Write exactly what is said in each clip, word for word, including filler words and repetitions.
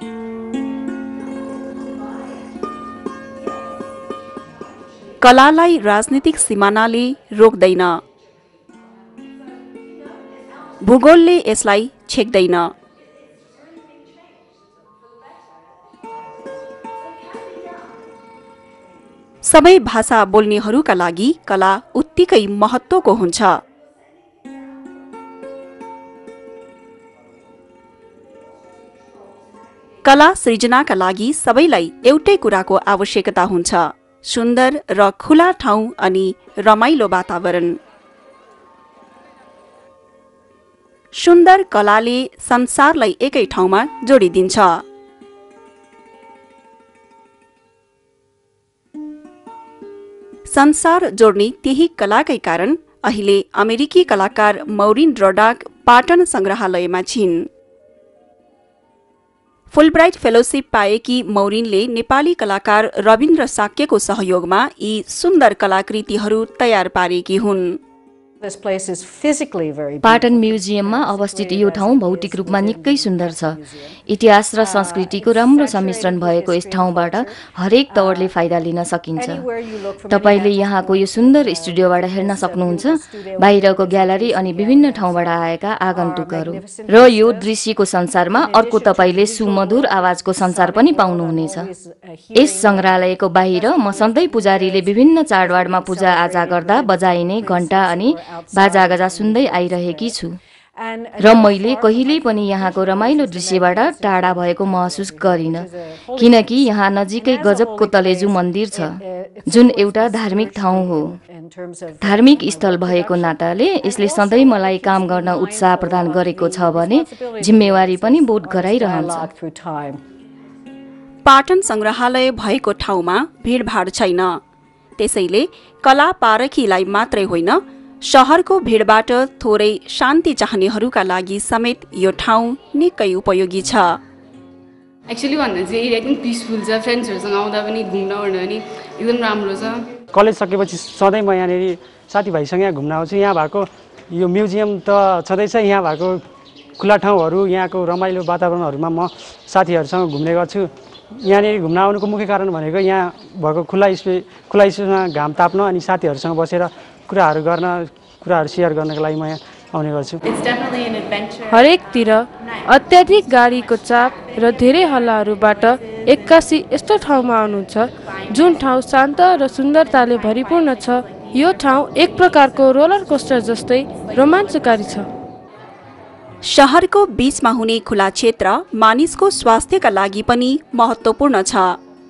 कलालाई राजनीतिक सिमानाले रोक्दैन, भूगोलले यसलाई छेक्दैन। सबै भाषा बोल्नेहरूका लागि कला उत्तिकै महत्त्वको हुन्छ। कला सृजनाका लागि सबैलाई एउटै कुराको आवश्यकता हुन्छ, सुन्दर र खुला ठाउँ अनि रमाइलो वातावरण। सुन्दर कलाले संसारलाई एकै ठाउँमा जोडिदिन्छ। संसार जोड्ने त्यही कलाकै कारण अहिले अमेरिकी कलाकार मौरिन रोडाक पाटन संग्रहालयमा छिन्। फुलब्राइट फेलोशिप पाएकी मौरिनले नेपाली कलाकार रविन्द्र साक्यको सहयोगमा यी सुन्दर कलाकृतिहरू तयार पारेकी हुन्। पाटन म्युजियममा अवस्थित यो ठाउँ भौतिक रूपमा निकै सुन्दर छ। इतिहास र संस्कृतिको राम्रो सम्मिश्रण भएको यस ठाउँबाट हरेक तवरले फाइदा लिन सकिन्छ। तपाईले यहाँको यो सुन्दर स्टुडियोबाट हेर्न सक्नुहुन्छ, बाहिरको ग्यालरी अनि विभिन्न ठाउँबाट आएका आगन्तुकहरू। र यो दृश्यको संसारमा अर्को तपाईले सुमधुर आवाजको संसार पनि पाउनुहुनेछ। यस संग्रहालयको बाहिर म सधैँ पुजारीले विभिन्न चाडबाडमा पूजा आजा गर्दा बजाइने घण्टा अनि बाजागाजा सुन्दै आइरहेकी छु र मैले कहिल्यै पनि यहाँको रमाइलो दृश्यबाट टाढा भएको महसुस गरिन, किनकि यहाँ नजिकै गजबको तलेजु मन्दिर छ, जुन एउटा धार्मिक ठाउँ हो। धार्मिक स्थल भएको नाताले यसले सधैँ मलाई काम गर्न उत्साह प्रदान गरेको छ भने जिम्मेवारी पनि बोध गराइरहन्छ। पाटन संग्रहालय भएको ठाउँमा भिडभाड छैन, त्यसैले कला पारखीलाई मात्रै होइन, शहरको भिडबाट थोरै शान्ति चाहनेहरूका लागि समेत यो ठाउँ निकै उपयोगी छ। एक्चुअली भन्दा चाहिँ एरिया एकदम पिसफुल छ, फ्रेन्ड्सहरूसँग आउँदा पनि घुम्न ओर्न पनि एकदम राम्रो छ। कलेज सकेपछि सधैँ म यहाँनिर साथीभाइसँग यहाँ घुम्न आउँछु। यहाँ भएको यो म्युजियम त छँदैछ, यहाँ भएको खुला ठाउँहरू, यहाँको रमाइलो वातावरणहरूमा म साथीहरूसँग घुम्ने गर्छु। यहाँनिर घुम्न आउनुको मुख्य कारण भनेको यहाँ भएको खुला स्पेस खुला स्पेसमा घाम ताप्न अनि साथीहरूसँग बसेर कुराहरू गर्न कुराहरू सेयर गर्नको लागि म यहाँ आउने गर्छु। हरेकतिर अत्याधिक गाडीको चाप र धेरै हल्लाहरूबाट एक्कासी यस्तो ठाउँमा आउनुहुन्छ जुन ठाउँ शान्त र सुन्दरताले भरिपूर्ण छ। यो ठाउँ एक प्रकारको रोलर कोस्टर जस्तै रोमाञ्चकारी छ। शहरको बीचमा हुने खुला क्षेत्र मानिसको स्वास्थ्यका लागि पनि महत्त्वपूर्ण छ।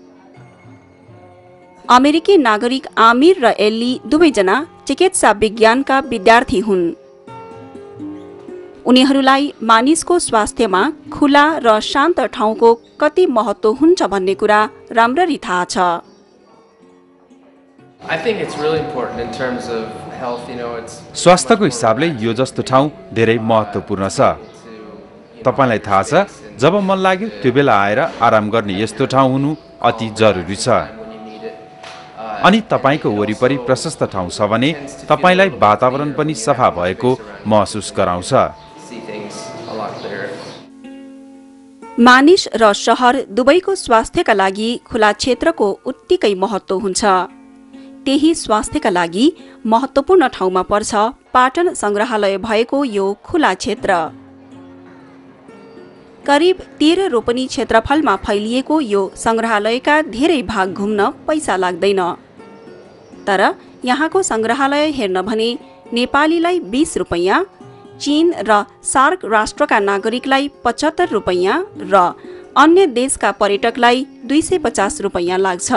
अमेरिकी नागरिक आमिर र एल्ली दुवैजना चिकित्सा विज्ञानका विद्यार्थी हुन्। उनीहरूलाई मानिसको स्वास्थ्यमा खुला र शान्त ठाउँको कति महत्त्व हुन्छ भन्ने कुरा राम्ररी थाहा छ। स्वास्थ्यको हिसाबले यो जस्तो ठाउँ धेरै महत्त्वपूर्ण छ। तपाईलाई थाहा छ, जब मन लाग्यो त्यो बेला आएर आराम गर्ने यस्तो ठाउँ हुनु अति जरुरी छ। अनि तपाईको वरिपरि प्रशस्त ठाउँ छ भने तपाईलाई वातावरण पनि सफा भएको महसुस गराउँछ। मानिस र शहर दुवैको स्वास्थ्यका लागि खुला क्षेत्रको उत्तिकै महत्त्व हुन्छ। त्यही स्वास्थ्यका लागि महत्त्वपूर्ण ठाउँमा पर्छ पाटन संग्रहालय भएको यो खुला क्षेत्र। करिब तेह्र रोपनी क्षेत्रफलमा फैलिएको यो संग्रहालयका धेरै भाग घुम्न पैसा लाग्दैन। तर यहाँको संग्रहालय हेर्न भने नेपालीलाई बीस रुपैयाँ, चीन र सार्क राष्ट्रका नागरिकलाई पचहत्तर रुपैयाँ र अन्य देशका पर्यटकलाई दुई सय पचास रुपैयाँ लाग्छ।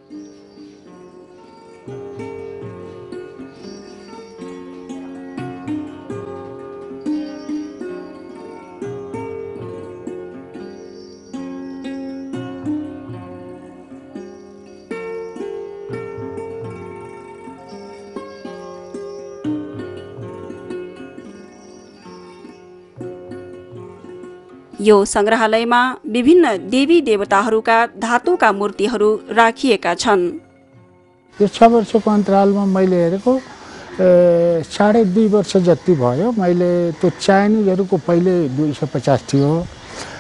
यो संग्रहालयमा विभिन्न देवी देवताहरूका धातुका मूर्तिहरू राखिएका छन्। यो छ वर्षको अन्तरालमा मैले हेरेको साढे दुई वर्ष जति भयो। मैले त्यो चाइनिजहरूको पहिले दुई सय पचास थियो,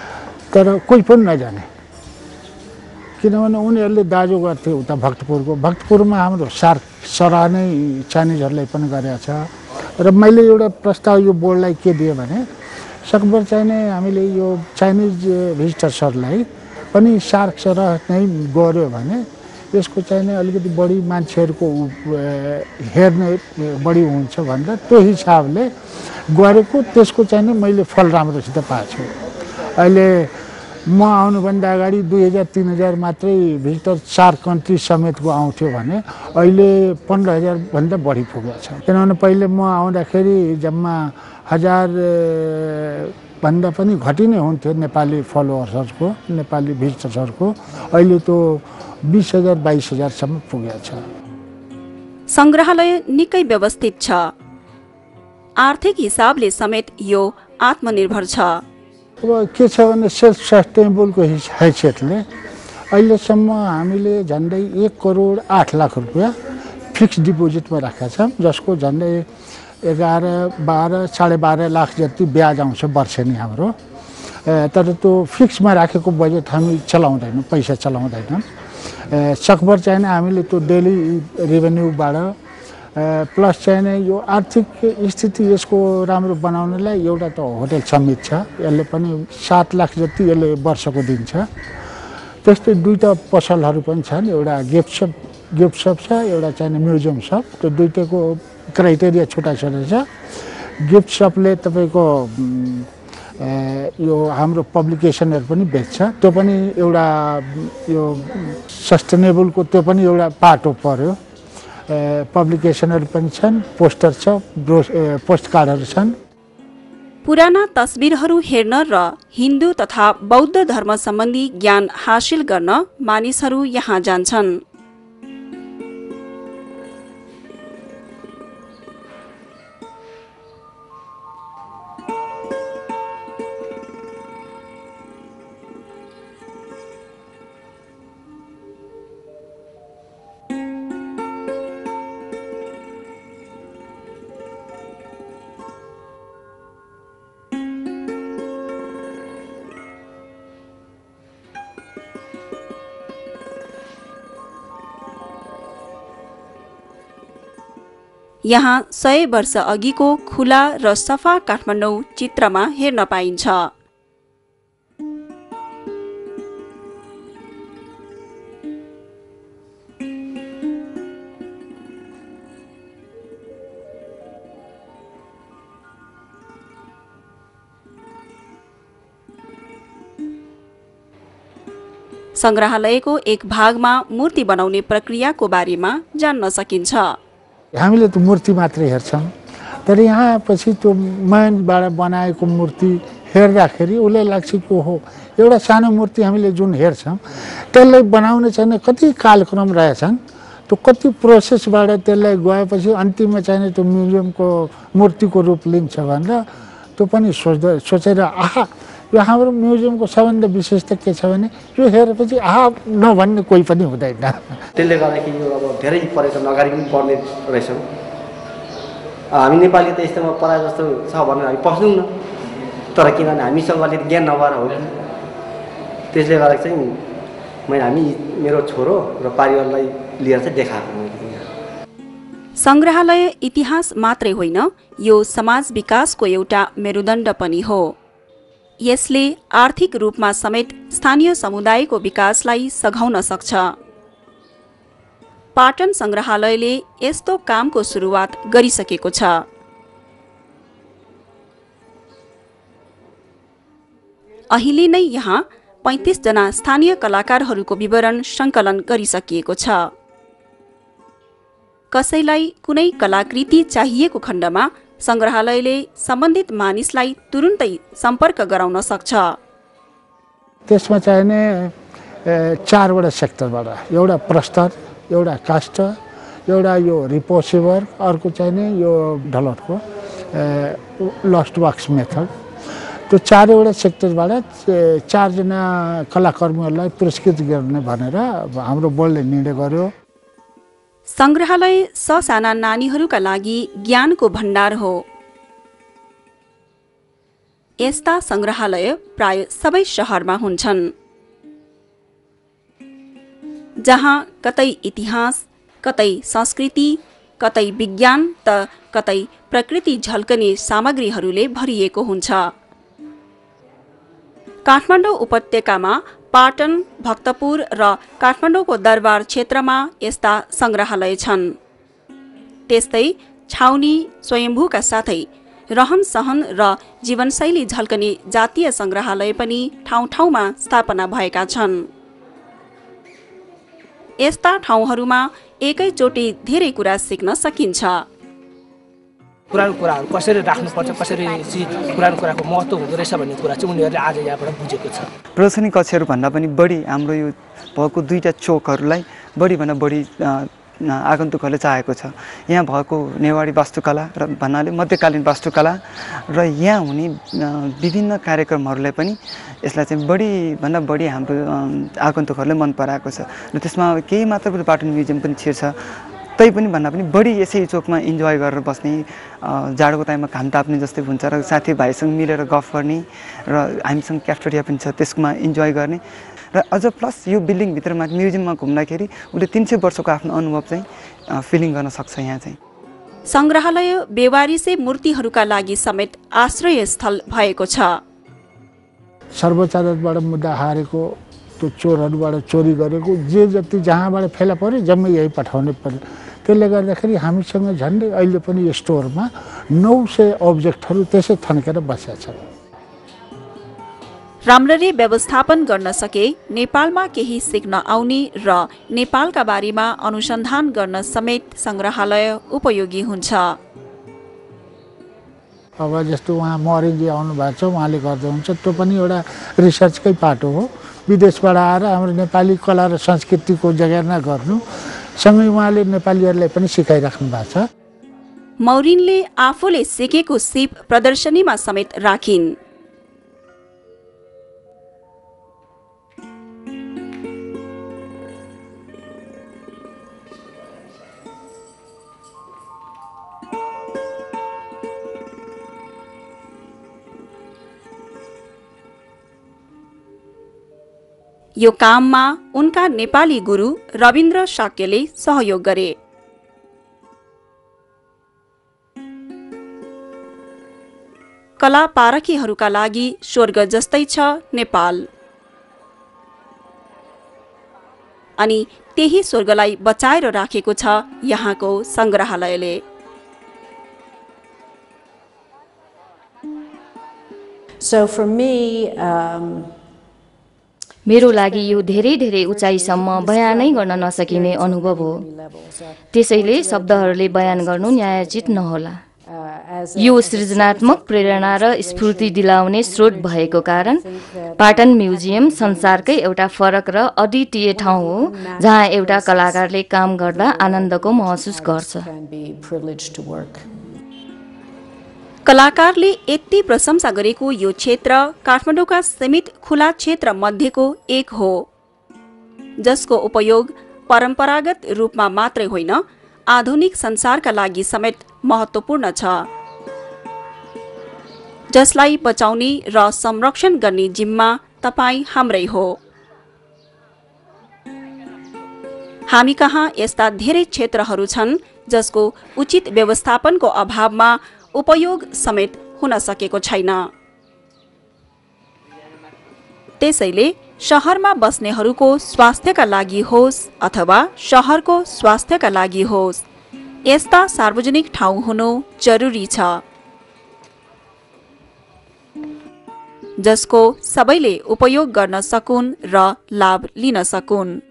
तर कोही पनि नजाने, किनभने उनीहरूले दाजु गर्थे उता भक्तपुरको। भक्तपुरमा हाम्रो सार्क सराह नै चाइनिजहरूलाई पनि गरेको छ। र मैले एउटा प्रस्ताव यो बोर्डलाई के दिएँ भने सकभर चाहिँ नै हामीले यो चाइनिज भिजिटर्सहरूलाई पनि सार्क सराह नै गऱ्यो भने यसको चाहिँ नै अलिकति बढी मान्छेहरूको हेर्ने बढी हुन्छ भनेर त्यो हिसाबले गरेको। त्यसको चाहिँ नै मैले फल राम्रोसित पाएको छु। अहिले म आउनुभन्दा अगाडि दुई हजार तिन हजार मात्रै भिजिटर चार कन्ट्री समेतको आउँथ्यो भने अहिले पन्ध्र हजारभन्दा बढी पुगेको छ। किनभने पहिले म आउँदाखेरि जम्मा हजार भन्दा पनि घटी नै हुन्थ्यो नेपाली फलोवर्सहरूको, नेपाली भिजिटर्सहरूको। अहिले त बिस हजार बाइस हजारसम्म पुगेको छ। सङ्ग्रहालय निकै व्यवस्थित छ। आर्थिक हिसाबले समेत यो आत्मनिर्भर छ। अब के छ भने सेल्फ सस्टेनेबलको हैसियतले अहिलेसम्म हामीले झन्डै एक करोड आठ लाख रुपियाँ फिक्स डिपोजिटमा राखेका छौँ, जसको झन्डै एघार बाह्र साढे बाह्र लाख जति ब्याज आउँछ वर्षेनी हाम्रो। तर त्यो फिक्समा राखेको बजेट हामी चलाउँदैनौँ, पैसा चलाउँदैनौँ। सकभर चाहिँ हामीले त्यो डेली रेभेन्यूबाट प्लस चाहिँ नै यो आर्थिक स्थिति यसको राम्रो बनाउनलाई एउटा त होटल समित छ, यसले पनि सात लाख जति यसले वर्षको दिन्छ। त्यस्तै दुईवटा पसलहरू पनि छन्, एउटा गिफ्ट सप गिफ्ट सप छ, एउटा चाहिँ म्युजियम सप। त्यो दुईटैको क्राइटेरिया छुट्टा छुट्टै छ। गिफ्ट सपले तपाईँको यो हाम्रो पब्लिकेसनहरू पनि बेच्छ, त्यो पनि एउटा यो सस्टेनेबलको त्यो पनि एउटा पार्ट हो पर्यो। पब्लिकेसनहरू पनि छन्, पोस्टर छ, पोस्ट कार्डहरू छन्। पुराना तस्बिरहरू हेर्न र हिन्दू तथा बौद्ध धर्म सम्बन्धी ज्ञान हासिल गर्न मानिसहरू यहाँ जान्छन्। यहाँ सय वर्ष अघिको खुला र सफा काठमाडौँ चित्रमा हेर्न पाइन्छ। सङ्ग्रहालयको एक भागमा मूर्ति बनाउने प्रक्रियाको बारेमा जान्न सकिन्छ। हामीले त मूर्ति मात्रै हेर्छौँ, तर यहाँ पछि त्यो मैनबाट बनाएको मूर्ति हेर्दाखेरि उसलाई लाग्छ कि हो एउटा सानो मूर्ति हामीले जुन हेर्छौँ त्यसलाई बनाउन चाहिँ कति कालक्रम रहेछन्, त्यो कति प्रोसेसबाट त्यसलाई गएपछि अन्तिममा चाहिँ त्यो म्युजियमको मूर्तिको रूप लिन्छ भनेर त्यो पनि सोच्दा सोचेर आहा यो हाम्रो म्युजियमको सबभन्दा विशेषता के छ भने यो हेरेपछि आहा नभन्ने कोही पनि हुँदैन। त्यसले गर्दाखेरि यो अब धेरै पर्यटन अगाडि पनि बढ्ने रहेछौँ। हामी नेपाली त यस्तोमा पराए जस्तो छ भनेर हामी पस्दैनौँ न, तर किनभने हामीसँग अलिकति ज्ञान नभएर हो कि। त्यसले गर्दा चाहिँ मैले हामी मेरो छोरो र परिवारलाई लिएर चाहिँ देखाएको। सङ्ग्रहालय इतिहास मात्रै होइन, यो समाज विकासको एउटा मेरुदण्ड पनि हो। यसले आर्थिक रूपमा समेत स्थानीय समुदायको विकासलाई सघाउन सक्छ। पाटन सङ्ग्रहालयले यस्तो कामको सुरुवात गरिसकेको छ। अहिले नै यहाँ पैँतिस जना स्थानीय कलाकारहरूको विवरण सङ्कलन गरिसकिएको छ। कसैलाई कुनै कलाकृति चाहिएको खण्डमा सङ्ग्रहालयले सम्बन्धित मानिसलाई तुरुन्तै सम्पर्क गराउन सक्छ। त्यसमा चाहिने चारवटा सेक्टरबाट, एउटा प्रस्तर, एउटा काष्ठ, एउटा यो रिपोसेभर, अर्को चाहिने यो ढलटको लस्ट वाक्स मेथड। त्यो चारवटा सेक्टरबाट चारजना कलाकर्मीहरूलाई पुरस्कृत गर्ने भनेर हाम्रो बोर्डले निर्णय गर्यो। सङ्ग्रहालय ससाना नानीहरूका लागि ज्ञानको भण्डार हो। यस्ता संग्रहालय प्राय सबै शहरमा हुन्छन्, जहाँ कतै इतिहास, कतै संस्कृति, कतै विज्ञान त कतै प्रकृति झल्कने सामग्रीहरूले भरिएको हुन्छ। काठमाडौँ उपत्यकामा पाटन, भक्तपुर र काठमाडौँको दरबार क्षेत्रमा यस्ता संग्रहालय छन्। त्यस्तै छाउनी, स्वयम्भूका साथै रहन सहन र जीवनशैली झल्कने जातीय संग्रहालय पनि ठाउँ ठाउँमा स्थापना भएका छन्। यस्ता ठाउँहरूमा एकैचोटि धेरै कुरा सिक्न सकिन्छ। पुरानो कुराहरू कसरी राख्नुपर्छ, कसरी पुरानो कुराको महत्त्व हुँदो रहेछ भन्ने कुरा चाहिँ उनीहरूले आज यहाँबाट बुझेको छ। प्रदर्शनी कक्षहरू भन्दा पनि बढी हाम्रो यो भएको दुईवटा चोकहरूलाई बढीभन्दा बढी आगन्तुकहरूले चाहेको छ। यहाँ भएको नेवारी वास्तुकला र भन्नाले मध्यकालीन वास्तुकला र यहाँ हुने विभिन्न कार्यक्रमहरूलाई पनि यसलाई चाहिँ बढीभन्दा बढी हाम्रो आगन्तुकहरूले मन पराएको छ र त्यसमा केही मात्र पाटन म्युजियम पनि छिर्छ। तै पनि भन्दा पनि बढी यसै चोकमा इन्जोय गरेर बस्ने, जाडोको टाइममा घाम ताप्ने जस्तै हुन्छ र साथीभाइसँग मिलेर गफ गर्ने र हामीसँग क्याफेटेरिया पनि छ, त्यसमा इन्जोय गर्ने र अझ प्लस यो बिल्डिङभित्रमा म्युजियममा घुम्दाखेरि उसले तिन सय वर्षको आफ्नो अनुभव चाहिँ फिलिङ गर्न सक्छ। यहाँ चाहिँ संग्रहालय बेवारिसे मूर्तिहरूका लागि समेत आश्रय स्थल भएको छ। सर्वोच्च अदालतबाट मुद्दा हारेको त्यो चोरहरूबाट चोरी गरेको जे जति जहाँबाट फेला पर्यो जम्मै यही पठाउनु पर्यो। त्यसले गर्दाखेरि हामीसँग झन्डै अहिले पनि यो स्टोरमा नौ सय अब्जेक्टहरू त्यसै थन्केर बसेका छन्। राम्ररी व्यवस्थापन गर्न सके नेपालमा केही सिक्न आउने र नेपालका बारेमा अनुसन्धान गर्न समेत संग्रहालय उपयोगी हुन्छ। अब जस्तो उहाँ मरेजी आउनु भएको छ, उहाँले गर्दा हुन्छ, त्यो पनि एउटा रिसर्चकै पाटो हो। विदेशबाट आएर हाम्रो नेपाली कला र संस्कृतिको जगेर्ना गर्नु सँगै उहाँले नेपालीहरूलाई पनि सिकाइराख्नु भएको छ। मौरिनले आफूले सिकेको सिप प्रदर्शनीमा समेत राखिन्। यो काममा उनका नेपाली गुरु रविन्द्र शाक्यले सहयोग गरे। कला पारखीहरूका लागि स्वर्ग जस्तै छ नेपाल, अनि त्यही स्वर्गलाई बचाएर राखेको छ यहाँको संग्रहालयले। So for me, um... मेरो लागि यो धेरै धेरै उचाइसम्म बयानै गर्न नसकिने अनुभव हो। त्यसैले शब्दहरूले बयान गर्नु न्यायोचित नहोला। यो सृजनात्मक प्रेरणा र स्फूर्ति दिलाउने स्रोत भएको कारण पाटन म्युजियम संसारकै एउटा फरक र अद्वितीय ठाउँ हो, जहाँ एउटा कलाकारले काम गर्दा आनन्दको महसुस गर्छ। कलाकारले यति प्रशंसा गरेको यो क्षेत्र काठमाडौँका सीमित खुला क्षेत्र मध्येको एक हो, जसको उपयोग परम्परागत रूपमा मात्रै होइन, आधुनिक संसारका लागि समेत महत्त्वपूर्ण छ, जसलाई बचाउने र संरक्षण गर्ने जिम्मा तपाईँ हाम्रै हो। हामी कहाँ यस्ता धेरै क्षेत्रहरू छन् जसको उचित व्यवस्थापनको अभावमा उपयोग समेत हुन सकेको छैन। त्यसैले शहरमा बस्नेहरूको स्वास्थ्यका लागि होस् अथवा शहरको स्वास्थ्यका लागि होस्, यस्ता सार्वजनिक ठाउँ हुनु जरुरी छ, जसको सबैले उपयोग गर्न सकुन् र लाभ लिन सकुन्।